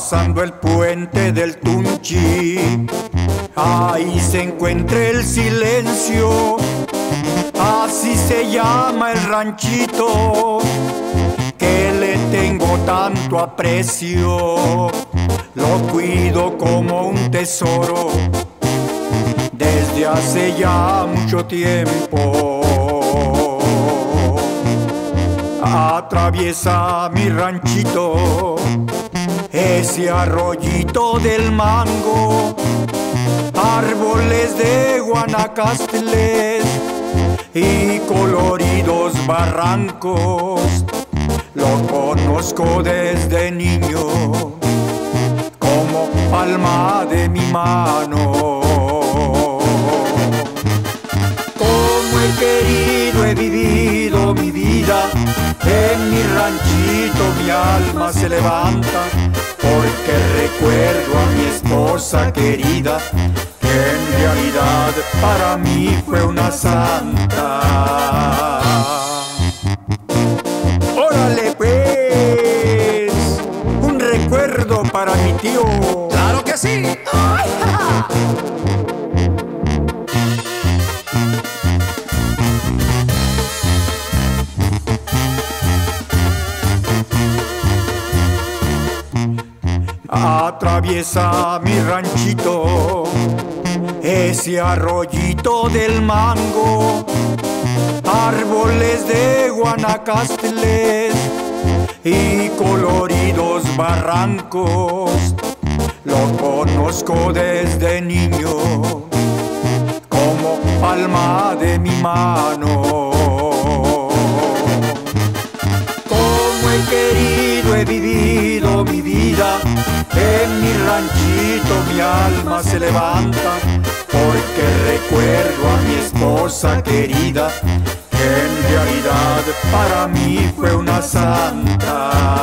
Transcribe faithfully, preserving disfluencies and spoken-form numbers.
pasando el puente del Tunchi, ahí se encuentra el silencio, así se llama el ranchito que le tengo tanto aprecio. Lo cuido como un tesoro desde hace ya mucho tiempo. Atraviesa mi ranchito ese arroyito del mango, árboles de guanacastles y coloridos barrancos. Lo conozco desde niño como palma de mi mano. Como he querido, he vivido mi vida, en mi ranchito mi alma se levanta, porque recuerdo a mi esposa querida, que en realidad para mí fue una santa. ¡Órale pues! Un recuerdo para mi tío. ¡Claro que sí! ¡Ay, ja, ja! Atraviesa mi ranchito ese arroyito del mango, árboles de guanacastles y coloridos barrancos. Lo conozco desde niño como palma de mi mano. Como he querido, he vivido mi vida, en mi ranchito mi alma se levanta, porque recuerdo a mi esposa querida, que en realidad para mí fue una santa.